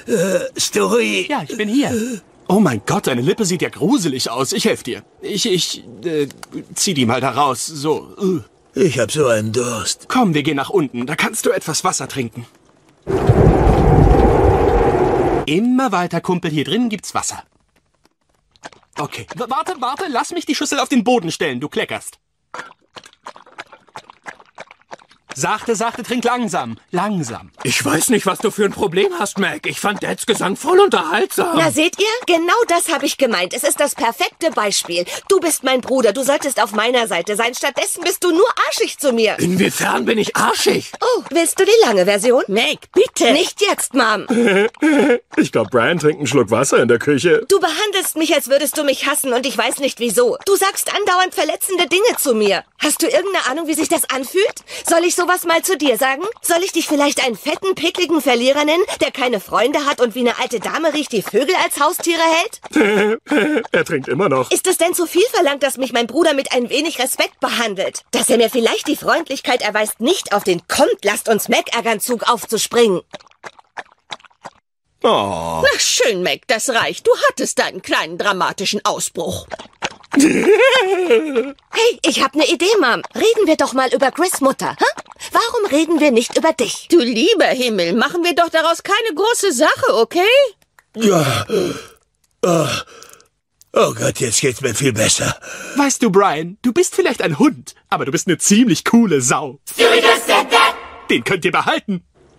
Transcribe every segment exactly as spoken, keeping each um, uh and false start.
Äh, Story. Ja, ich bin hier. Oh mein Gott, deine Lippe sieht ja gruselig aus. Ich helfe dir. Ich, ich, äh, zieh die mal da raus. So. Uh. Ich hab so einen Durst. Komm, wir gehen nach unten. Da kannst du etwas Wasser trinken. Immer weiter, Kumpel. Hier drin gibt's Wasser. Okay. W- warte, warte. Lass mich die Schüssel auf den Boden stellen. Du kleckerst. Sachte, sachte, trink langsam. Langsam. Ich weiß nicht, was du für ein Problem hast, Mac. Ich fand Dads Gesang voll unterhaltsam. Na, seht ihr? Genau das habe ich gemeint. Es ist das perfekte Beispiel. Du bist mein Bruder. Du solltest auf meiner Seite sein. Stattdessen bist du nur arschig zu mir. Inwiefern bin ich arschig? Oh, willst du die lange Version? Mac, bitte. Nicht jetzt, Mom. Ich glaube, Brian trinkt einen Schluck Wasser in der Küche. Du behandelst mich, als würdest du mich hassen und ich weiß nicht wieso. Du sagst andauernd verletzende Dinge zu mir. Hast du irgendeine Ahnung, wie sich das anfühlt? Soll ich sowas mal zu dir sagen? Soll ich dich vielleicht einen fetten, pickligen Verlierer nennen, der keine Freunde hat und wie eine alte Dame riecht, die Vögel als Haustiere hält? Er trinkt immer noch. Ist es denn zu viel verlangt, dass mich mein Bruder mit ein wenig Respekt behandelt? Dass er mir vielleicht die Freundlichkeit erweist, nicht auf den Kommt, lasst uns Mac ärgern Zug aufzuspringen? Oh. Na schön, Mac, das reicht. Du hattest deinen kleinen dramatischen Ausbruch. Hey, ich hab ne Idee, Mom. Reden wir doch mal über Chris' Mutter. Hä? Warum reden wir nicht über dich? Du lieber Himmel, machen wir doch daraus keine große Sache, okay? Ja. Oh. Oh Gott, jetzt geht's mir viel besser. Weißt du, Brian, du bist vielleicht ein Hund, aber du bist eine ziemlich coole Sau. Den könnt ihr behalten.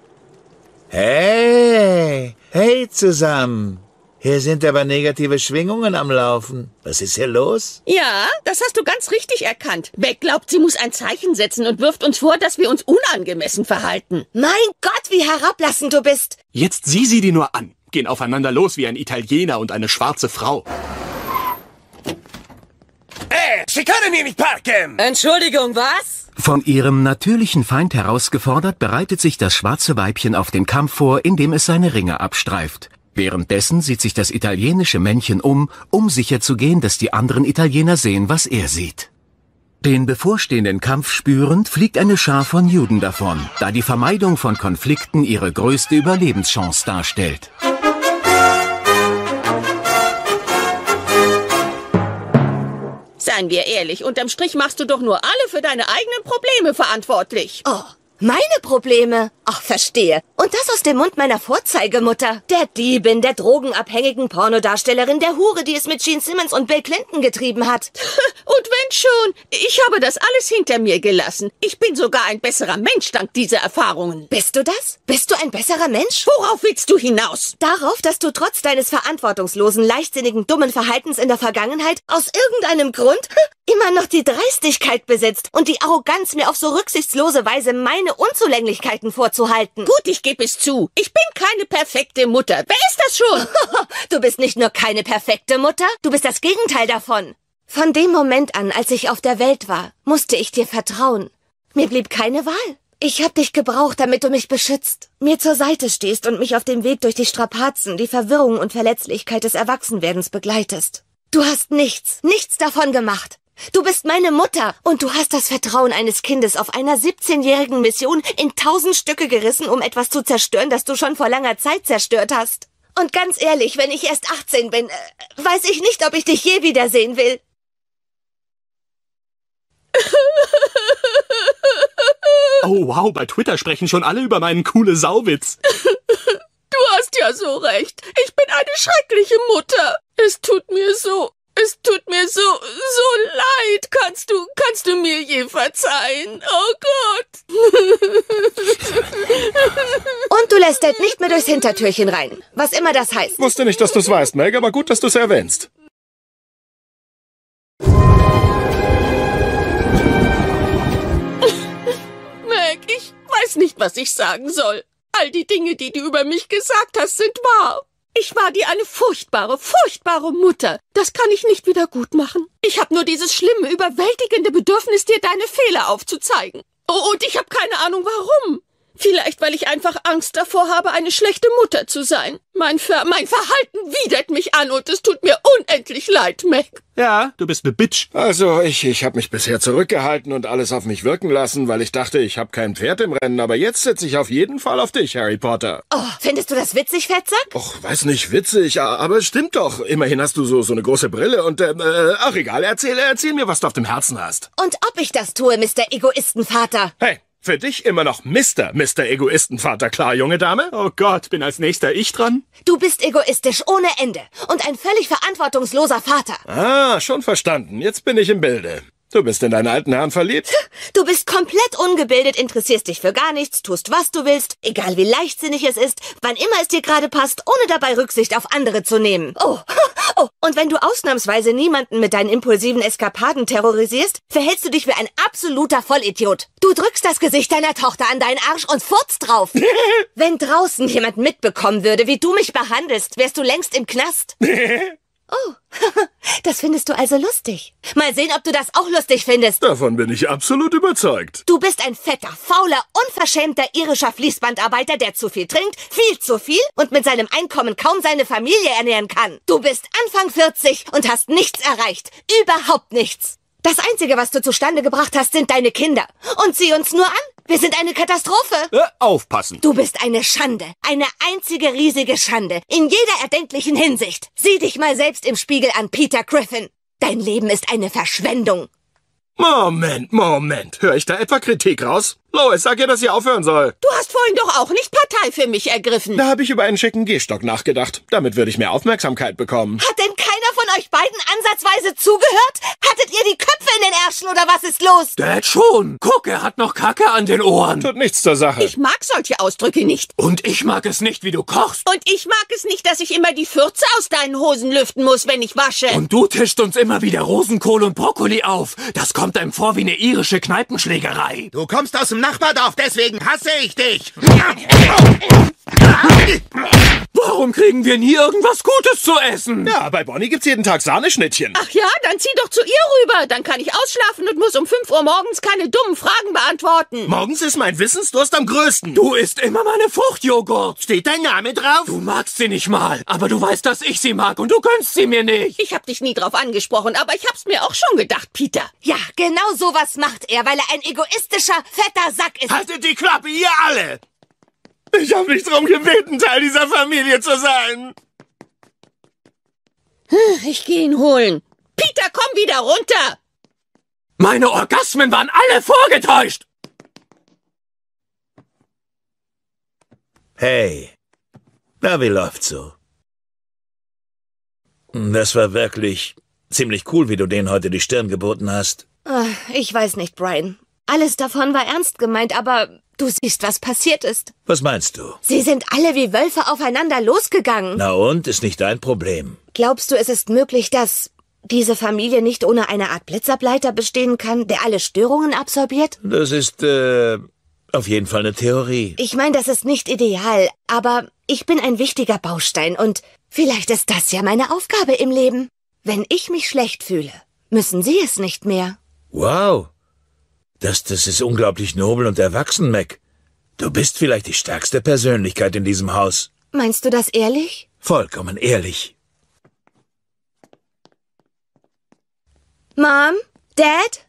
Hey, hey zusammen. Hier sind aber negative Schwingungen am Laufen. Was ist hier los? Ja, das hast du ganz richtig erkannt. Mac glaubt, sie muss ein Zeichen setzen und wirft uns vor, dass wir uns unangemessen verhalten. Mein Gott, wie herablassend du bist. Jetzt sieh sie die nur an. Gehen aufeinander los wie ein Italiener und eine schwarze Frau. Äh, Sie können hier nicht parken! Entschuldigung, was? Von ihrem natürlichen Feind herausgefordert, bereitet sich das schwarze Weibchen auf den Kampf vor, indem es seine Ringe abstreift. Währenddessen sieht sich das italienische Männchen um, um sicherzugehen, dass die anderen Italiener sehen, was er sieht. Den bevorstehenden Kampf spürend, fliegt eine Schar von Juden davon, da die Vermeidung von Konflikten ihre größte Überlebenschance darstellt. Seien wir ehrlich, unterm Strich machst du doch nur alle für deine eigenen Probleme verantwortlich. Oh, meine Probleme? Ach, verstehe. Und das aus dem Mund meiner Vorzeigemutter. Der Diebin, der drogenabhängigen Pornodarstellerin, der Hure, die es mit Gene Simmons und Bill Clinton getrieben hat. Und wenn schon, ich habe das alles hinter mir gelassen. Ich bin sogar ein besserer Mensch dank dieser Erfahrungen. Bist du das? Bist du ein besserer Mensch? Worauf willst du hinaus? Darauf, dass du trotz deines verantwortungslosen, leichtsinnigen, dummen Verhaltens in der Vergangenheit aus irgendeinem Grund immer noch die Dreistigkeit besitzt und die Arroganz, mir auf so rücksichtslose Weise meine Unzulänglichkeiten vorzuhalten. Gut, ich gebe es zu. Ich bin keine perfekte Mutter. Wer ist das schon? Du bist nicht nur keine perfekte Mutter, du bist das Gegenteil davon. Von dem Moment an, als ich auf der Welt war, musste ich dir vertrauen. Mir blieb keine Wahl. Ich hab dich gebraucht, damit du mich beschützt, mir zur Seite stehst und mich auf dem Weg durch die Strapazen, die Verwirrung und Verletzlichkeit des Erwachsenwerdens begleitest. Du hast nichts, nichts davon gemacht. Du bist meine Mutter und du hast das Vertrauen eines Kindes auf einer siebzehnjährigen Mission in tausend Stücke gerissen, um etwas zu zerstören, das du schon vor langer Zeit zerstört hast. Und ganz ehrlich, wenn ich erst achtzehn bin, äh, weiß ich nicht, ob ich dich je wiedersehen will. Oh wow, bei Twitter sprechen schon alle über meinen coole Sauwitz. Du hast ja so recht. Ich bin eine schreckliche Mutter. Es tut mir so... Es tut mir so, so leid. Kannst du, kannst du mir je verzeihen? Oh Gott. Und du lässt Dad nicht mehr durchs Hintertürchen rein. Was immer das heißt. Wusste nicht, dass du es weißt, Meg, aber gut, dass du es erwähnst. Meg, ich weiß nicht, was ich sagen soll. All die Dinge, die du über mich gesagt hast, sind wahr. Ich war dir eine furchtbare, furchtbare Mutter. Das kann ich nicht wieder gut machen. Ich habe nur dieses schlimme, überwältigende Bedürfnis, dir deine Fehler aufzuzeigen. Oh, und ich habe keine Ahnung, warum. Vielleicht, weil ich einfach Angst davor habe, eine schlechte Mutter zu sein. Mein, Ver mein Verhalten widert mich an und es tut mir unendlich leid, Mac. Ja, du bist ne Bitch. Also, ich, ich habe mich bisher zurückgehalten und alles auf mich wirken lassen, weil ich dachte, ich habe kein Pferd im Rennen. Aber jetzt setze ich auf jeden Fall auf dich, Harry Potter. Oh, findest du das witzig, Fettsack? Och, weiß nicht, witzig, aber es stimmt doch. Immerhin hast du so, so eine große Brille und, äh, äh, ach egal, erzähl, erzähl mir, was du auf dem Herzen hast. Und ob ich das tue, Mister Egoistenvater? Hey, für dich immer noch Mister Mister Egoistenvater, klar, junge Dame? Oh Gott, bin als nächster ich dran? Du bist egoistisch ohne Ende und ein völlig verantwortungsloser Vater. Ah, schon verstanden. Jetzt bin ich im Bilde. Du bist in deinen alten Herrn verliebt? Du bist komplett ungebildet, interessierst dich für gar nichts, tust, was du willst, egal wie leichtsinnig es ist, wann immer es dir gerade passt, ohne dabei Rücksicht auf andere zu nehmen. Oh, oh, und wenn du ausnahmsweise niemanden mit deinen impulsiven Eskapaden terrorisierst, verhältst du dich wie ein absoluter Vollidiot. Du drückst das Gesicht deiner Tochter an deinen Arsch und furzt drauf. Wenn draußen jemand mitbekommen würde, wie du mich behandelst, wärst du längst im Knast. Oh, das findest du also lustig. Mal sehen, ob du das auch lustig findest. Davon bin ich absolut überzeugt. Du bist ein fetter, fauler, unverschämter irischer Fließbandarbeiter, der zu viel trinkt, viel zu viel und mit seinem Einkommen kaum seine Familie ernähren kann. Du bist Anfang vierzig und hast nichts erreicht. Überhaupt nichts. Das Einzige, was du zustande gebracht hast, sind deine Kinder. Und sieh uns nur an. Wir sind eine Katastrophe. Äh, aufpassen. Du bist eine Schande. Eine einzige riesige Schande. In jeder erdenklichen Hinsicht. Sieh dich mal selbst im Spiegel an, Peter Griffin. Dein Leben ist eine Verschwendung. Moment, Moment. Hör ich da etwa Kritik raus? Lois, sag ihr, dass sie aufhören soll. Du hast vorhin doch auch nicht Partei für mich ergriffen. Da habe ich über einen schicken Gehstock nachgedacht. Damit würde ich mehr Aufmerksamkeit bekommen. Hat denn keiner von euch beiden ansatzweise zugehört? Hattet ihr die Köpfe in den Ärschen oder was ist los? Dad schon. Guck, er hat noch Kacke an den Ohren. Tut nichts zur Sache. Ich mag solche Ausdrücke nicht. Und ich mag es nicht, wie du kochst. Und ich mag es nicht, dass ich immer die Fürze aus deinen Hosen lüften muss, wenn ich wasche. Und du tischst uns immer wieder Rosenkohl und Brokkoli auf. Das kommt einem vor wie eine irische Kneipenschlägerei. Du kommst aus dem Nachbardorf, deswegen hasse ich dich. Warum kriegen wir nie irgendwas Gutes zu essen? Ja, bei Bonnie gibt's jeden Tag Sahneschnittchen. Ach ja, dann zieh doch zu ihr rüber. Dann kann ich ausschlafen und muss um fünf Uhr morgens keine dummen Fragen beantworten. Morgens ist mein Wissensdurst am größten. Du isst immer meine Fruchtjoghurt. Steht dein Name drauf? Du magst sie nicht mal, aber du weißt, dass ich sie mag und du gönnst sie mir nicht. Ich hab dich nie drauf angesprochen, aber ich hab's mir auch schon gedacht, Peter. Ja, genau sowas macht er, weil er ein egoistischer, fetter Sack ist. Haltet die Klappe, ihr alle! Ich habe nicht drum gebeten, Teil dieser Familie zu sein. Ich geh ihn holen. Peter, komm wieder runter! Meine Orgasmen waren alle vorgetäuscht. Hey, na, wie läuft's so? Das war wirklich ziemlich cool, wie du denen heute die Stirn geboten hast. Ach, ich weiß nicht, Brian. Alles davon war ernst gemeint, aber du siehst, was passiert ist. Was meinst du? Sie sind alle wie Wölfe aufeinander losgegangen. Na und, ist nicht dein Problem. Glaubst du, es ist möglich, dass diese Familie nicht ohne eine Art Blitzableiter bestehen kann, der alle Störungen absorbiert? Das ist, äh, auf jeden Fall eine Theorie. Ich meine, das ist nicht ideal, aber ich bin ein wichtiger Baustein und vielleicht ist das ja meine Aufgabe im Leben. Wenn ich mich schlecht fühle, müssen Sie es nicht mehr. Wow. Das, das ist unglaublich nobel und erwachsen, Mac. Du bist vielleicht die stärkste Persönlichkeit in diesem Haus. Meinst du das ehrlich? Vollkommen ehrlich. Mom? Dad?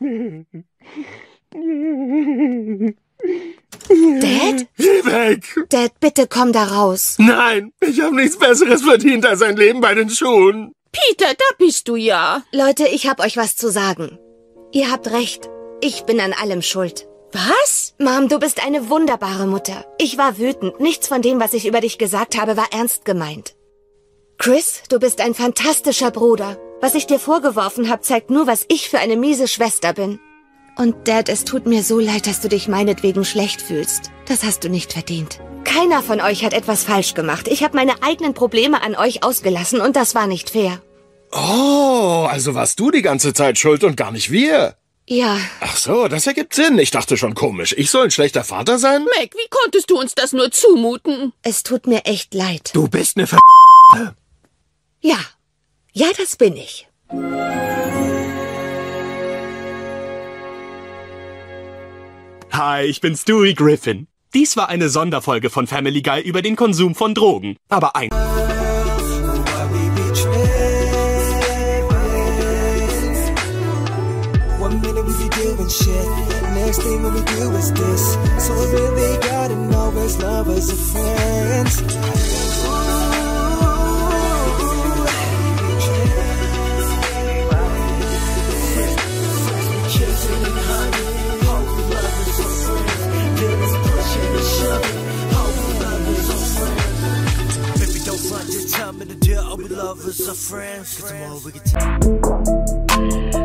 Dad? Geh weg! Dad, bitte komm da raus. Nein, ich habe nichts Besseres verdient als ein Leben bei den Schuhen. Peter, da bist du ja. Leute, ich hab euch was zu sagen. Ihr habt recht. Ich bin an allem schuld. Was? Mom, du bist eine wunderbare Mutter. Ich war wütend. Nichts von dem, was ich über dich gesagt habe, war ernst gemeint. Chris, du bist ein fantastischer Bruder. Was ich dir vorgeworfen habe, zeigt nur, was ich für eine miese Schwester bin. Und Dad, es tut mir so leid, dass du dich meinetwegen schlecht fühlst. Das hast du nicht verdient. Keiner von euch hat etwas falsch gemacht. Ich habe meine eigenen Probleme an euch ausgelassen und das war nicht fair. Oh, also warst du die ganze Zeit schuld und gar nicht wir. Ja. Ach so, das ergibt Sinn. Ich dachte schon komisch. Ich soll ein schlechter Vater sein? Mac, wie konntest du uns das nur zumuten? Es tut mir echt leid. Du bist eine Ver... Ja. Ja, das bin ich. Hi, ich bin Stewie Griffin. Dies war eine Sonderfolge von Family Guy über den Konsum von Drogen. Aber ein... Next thing we do is this. So I really gotta know as lovers or friends. Baby, don't run, just tell me the deal. Are we lovers or friends? 'Cause tomorrow we can